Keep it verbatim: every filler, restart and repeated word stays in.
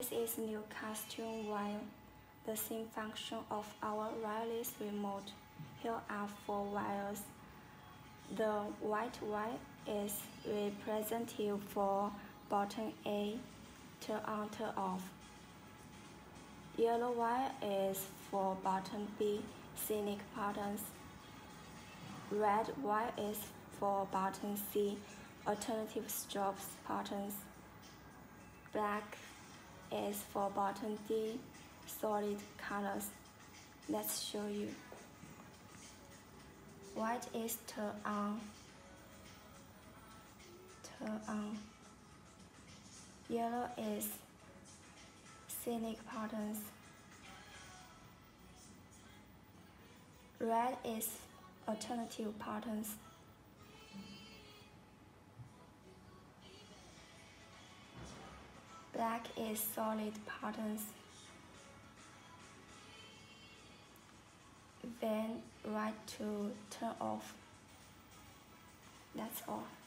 This is new costume wire, the same function of our wireless remote. Here are four wires. The white wire is representative for button A, turn on, turn off. Yellow wire is for button B, scenic patterns. Red wire is for button C, alternative strokes patterns. Black is for button D, solid colors. Let's show you. White is turn on, turn on. Yellow is scenic patterns. Red is alternative patterns. Black is solid patterns. Then right to turn off. That's all.